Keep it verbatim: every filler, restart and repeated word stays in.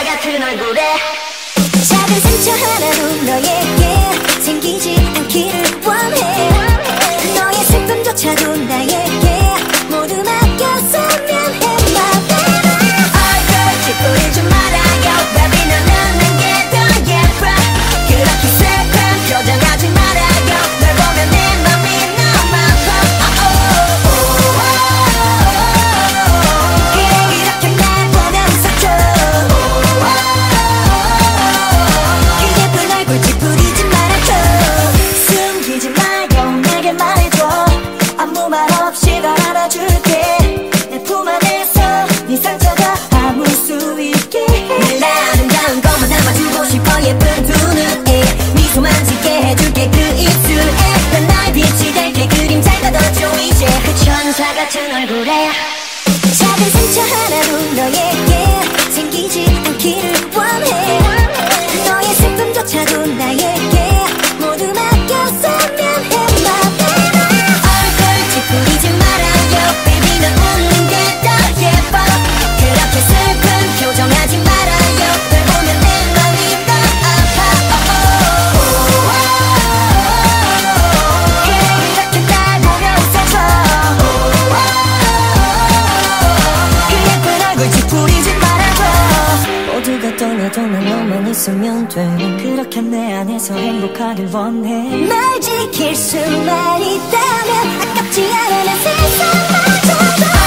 천사 같은 얼굴에 작은 상처 하나도 너에게 생기지 않기를 원해. 너의 슬픔조차도 나에게 모두 맡겼으면 해. My baby 얼굴 찌푸리지 말아요 baby 너는 게 더 예뻐 그렇게 슬픈 표정하지 말아요 널 보면 내 맘이 너무 아파 그래 이렇게 날 보면서 그 예쁜 얼굴 찌푸리지 말아줘. 숨기지 말고 내게 말해줘 아무 말 없이 다 알아줄게 내 품 안에서 네 상처가 아물 수 있게 늘 아름다운 것만 담아주고 싶어 예쁜 두 눈에 미소만 짓게 해줄게 그 입술에 난 나의 빛이 될게 그림잘 걷어줘 이제 그 천사 같은 얼굴에 작은 상처 하나도 너에게 생기지 않기를 원해. 너의 슬픔조차도 나에게 모두 맡겼으면 해. My baby 얼굴 찌푸리지 말아요 baby 넌 웃는 게 더 예뻐 그렇게 슬픈 표정하지 말아요 널 보면 내 맘이 더 아파 그래 이렇게 날 보며 웃어줘 그 예쁜 얼굴 찌푸리지 말아줘 모두가 떠나도 난 너만 있으면 돼 그렇게 내 안에서 행복하길 원해 날 지킬 수만 있다면 아깝지 않아 내 세상 마저도